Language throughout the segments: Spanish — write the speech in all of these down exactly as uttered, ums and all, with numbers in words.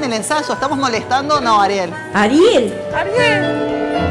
el ensayo. ¿Estamos molestando? No, Ariel. Ariel. Ariel.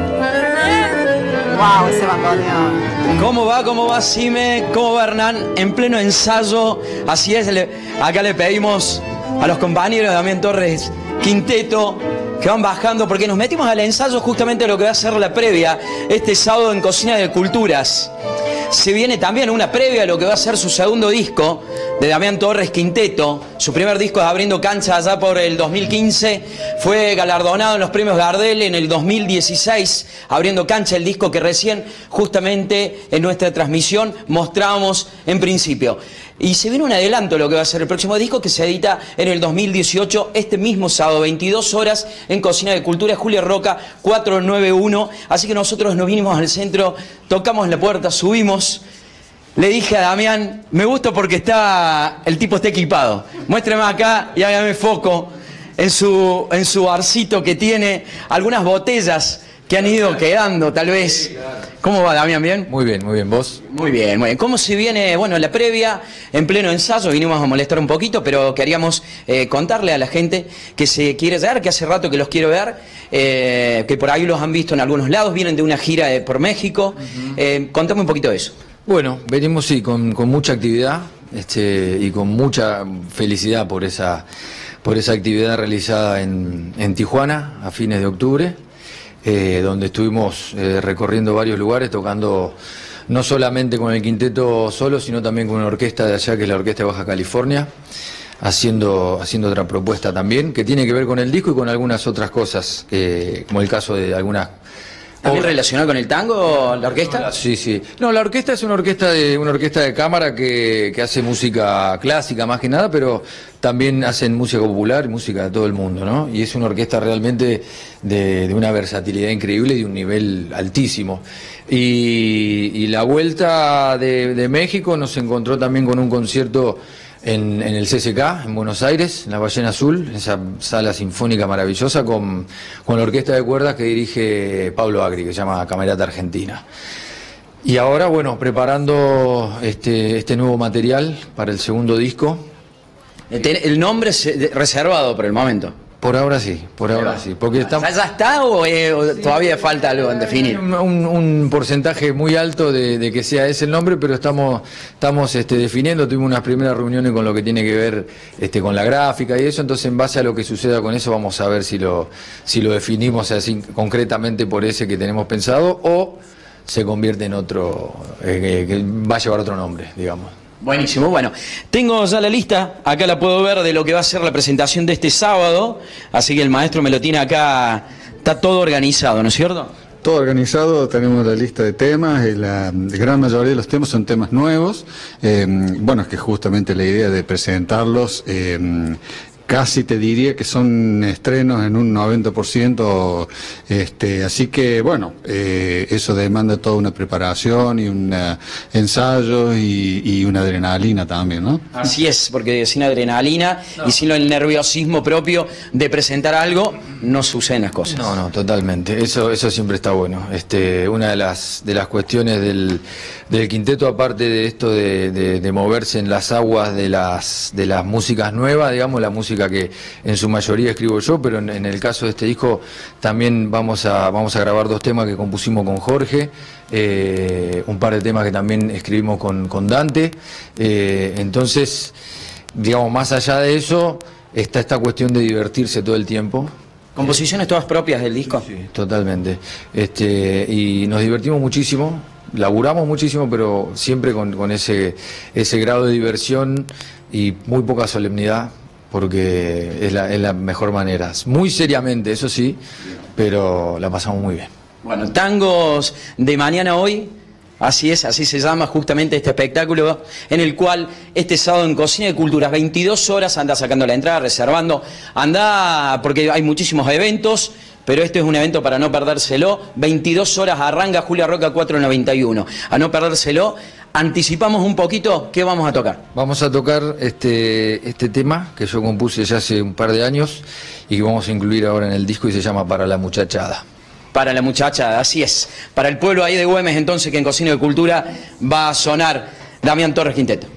Wow, ese bandoneón. ¿Cómo va? ¿Cómo va Sime? ¿Cómo va Hernán? En pleno ensayo. Así es, le, acá le pedimos a los compañeros de Damián Torres Quinteto que van bajando, porque nos metimos al ensayo justamente de lo que va a ser la previa este sábado en Cocina de Culturas. Se viene también una previa a lo que va a ser su segundo disco de Damián Torres Quinteto. Su primer disco es Abriendo Cancha allá por el dos mil quince. Fue galardonado en los premios Gardel en el dos mil dieciséis. Abriendo Cancha, el disco que recién justamente en nuestra transmisión mostrábamos en principio. Y se viene un adelanto de lo que va a ser el próximo disco, que se edita en el dos mil dieciocho, este mismo sábado, veintidós horas, en Cocina de Cultura, Julia Roca, cuatrocientos noventa y uno. Así que nosotros nos vinimos al centro, tocamos la puerta, subimos. Le dije a Damián, me gusta porque está, el tipo está equipado. Muéstrame acá y hágame foco en su, en su barcito que tiene algunas botellas que han ido quedando, tal vez. ¿Cómo va, Damián? ¿Bien? Muy bien, muy bien. ¿Vos? Muy bien, muy bien. ¿Cómo se viene, bueno, la previa, en pleno ensayo? Vinimos a molestar un poquito, pero queríamos eh, contarle a la gente que se quiere llegar, que hace rato que los quiero ver, eh, que por ahí los han visto en algunos lados, vienen de una gira de, por México. Uh-huh. eh, contame un poquito de eso. Bueno, venimos sí, con, con mucha actividad este, y con mucha felicidad por esa, por esa actividad realizada en, en Tijuana a fines de octubre. Eh, donde estuvimos eh, recorriendo varios lugares, tocando no solamente con el quinteto solo, sino también con una orquesta de allá, que es la Orquesta de Baja California, haciendo, haciendo otra propuesta también, que tiene que ver con el disco y con algunas otras cosas, eh, como el caso de algunas... ¿También relacionado con el tango, la orquesta? Sí, sí. No, la orquesta es una orquesta de una orquesta de cámara que, que hace música clásica más que nada, pero también hacen música popular y música de todo el mundo, ¿no? Y es una orquesta realmente de, de una versatilidad increíble y de un nivel altísimo. Y, y la vuelta de, de México nos encontró también con un concierto En, en el C C K, en Buenos Aires, en la Ballena Azul, esa sala sinfónica maravillosa con, con la orquesta de cuerdas que dirige Pablo Agri, que se llama Camerata Argentina. Y ahora, bueno, preparando este, este nuevo material para el segundo disco. El nombre es reservado por el momento. Por ahora sí, por ahora sí. Porque estamos... ¿Ya está o, eh, o todavía falta algo en definir? Un, un porcentaje muy alto de, de que sea ese el nombre, pero estamos, estamos este, definiendo. Tuvimos unas primeras reuniones con lo que tiene que ver este, con la gráfica y eso, entonces en base a lo que suceda con eso vamos a ver si lo, si lo definimos así concretamente por ese que tenemos pensado o se convierte en otro, eh, que va a llevar otro nombre, digamos. Buenísimo, bueno, tengo ya la lista, acá la puedo ver de lo que va a ser la presentación de este sábado, así que el maestro me lo tiene acá, está todo organizado, ¿no es cierto? Todo organizado, tenemos la lista de temas, y la gran mayoría de los temas son temas nuevos, eh, bueno, es que justamente la idea de presentarlos, eh, casi te diría que son estrenos en un noventa por ciento, este, así que bueno, eh, eso demanda toda una preparación y un uh, ensayo y, y una adrenalina también, ¿no? Así es, porque sin adrenalina no. y sin el nerviosismo propio de presentar algo, no suceden las cosas. No, no, totalmente, eso, eso siempre está bueno. Este, una de las, de las cuestiones del, del quinteto, aparte de esto de, de, de moverse en las aguas de las, de las músicas nuevas, digamos, la música que en su mayoría escribo yo, pero en, en el caso de este disco también vamos a, vamos a grabar dos temas que compusimos con Jorge, eh, un par de temas que también escribimos con, con Dante, eh, entonces, digamos, más allá de eso, está esta cuestión de divertirse todo el tiempo. ¿Composiciones todas propias del disco? Sí, totalmente, este, y nos divertimos muchísimo, laburamos muchísimo, pero siempre con, con ese, ese grado de diversión y muy poca solemnidad, porque es la, es la mejor manera. Muy seriamente, eso sí, pero la pasamos muy bien. Bueno, Tangos de Mañana Hoy, así es, así se llama justamente este espectáculo, en el cual este sábado en Cocina de Culturas, veintidós horas, anda sacando la entrada, reservando, anda, porque hay muchísimos eventos, pero este es un evento para no perdérselo, veintidós horas arranca Julia Roca cuatrocientos noventa y uno, a no perdérselo. Anticipamos un poquito, ¿qué vamos a tocar? Vamos a tocar este, este tema que yo compuse ya hace un par de años y que vamos a incluir ahora en el disco y se llama Para la Muchachada. Para la Muchachada, así es. Para el pueblo ahí de Güemes, entonces, que en Cocina de Cultura va a sonar Damián Torres Quinteto.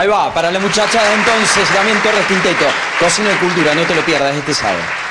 Ahí va, para la muchacha entonces, Damián Torres Quinteto. Cocina de Cultura, no te lo pierdas este sábado.